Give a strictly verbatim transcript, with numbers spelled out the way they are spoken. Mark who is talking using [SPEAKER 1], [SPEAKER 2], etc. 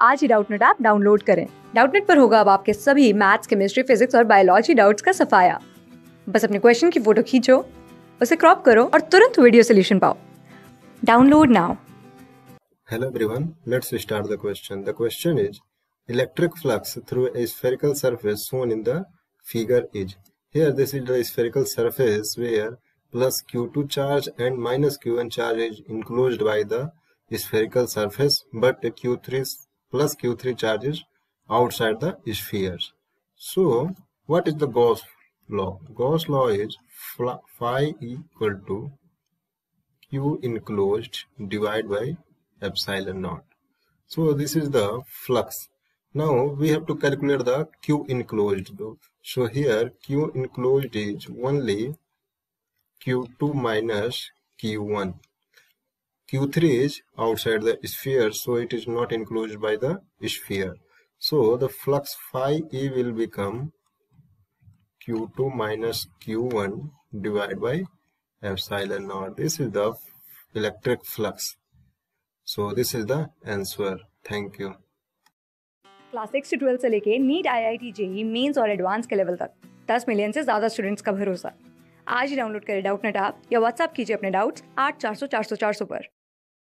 [SPEAKER 1] आज ही Doubtnut app download करें। डाउटनट पर होगा अब आपके सभी मैथ्स, केमिस्ट्री, फिजिक्स और बायोलॉजी डाउट्स का सफाया। बस अपने क्वेश्चन की फोटो खींचो, उसे क्रॉप करो और तुरंत वीडियो सोल्यूशन पाओ। Download now.
[SPEAKER 2] Hello everyone, let's start the question. The question is, electric flux through a spherical surface shown in the figure is. Here this is the spherical surface where plus Q two charge and minus Q one charge is enclosed by the spherical surface, but Q three plus Q three charge is outside the sphere. So what is the Gauss law? Gauss law is phi equal to Q enclosed divided by epsilon naught. So this is the flux. Now we have to calculate the Q enclosed though. So here Q enclosed is only Q two minus Q one. Q three is outside the sphere, so it is not enclosed by the sphere. So the flux phi E will become Q two minus Q one divided by epsilon naught. This is the electric flux. So this is the answer. Thank you.
[SPEAKER 1] Class six से twelfth से लेके NEET, I I T, JEE, mains और advance के level तक दस million से ज्यादा students का भरोसा। आज ही डाउनलोड करें डाउटनट ऐप या व्हाट्सएप कीजिए अपने डाउट्स आठ चार सौ चार सौ चार सौ पर।